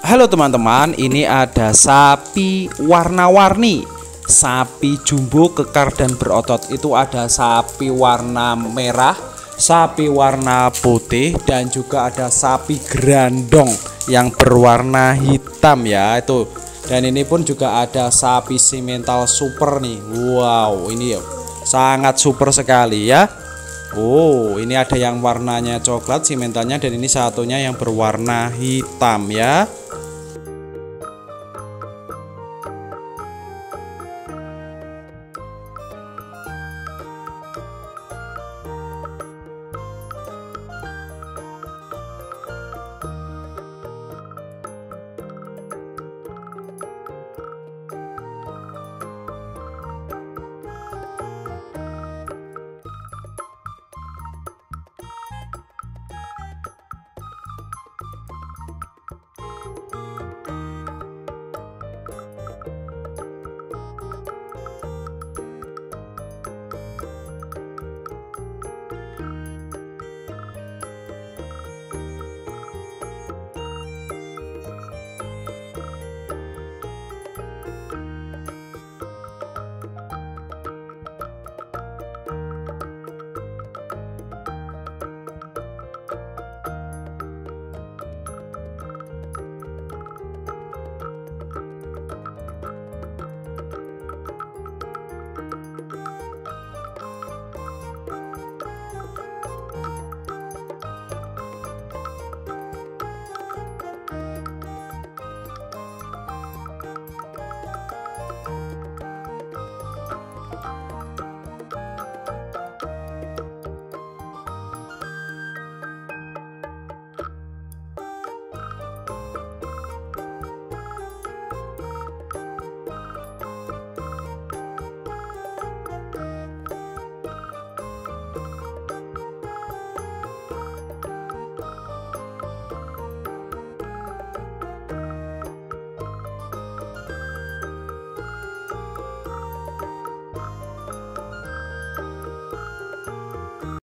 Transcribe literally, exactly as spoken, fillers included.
Halo teman-teman, ini ada sapi warna-warni, sapi jumbo kekar dan berotot. Itu ada sapi warna merah, sapi warna putih, dan juga ada sapi grandong yang berwarna hitam ya itu. Dan ini pun juga ada sapi simental super nih. Wow, ini sangat super sekali ya. Oh, ini ada yang warnanya coklat simentalnya, dan ini satunya yang berwarna hitam ya.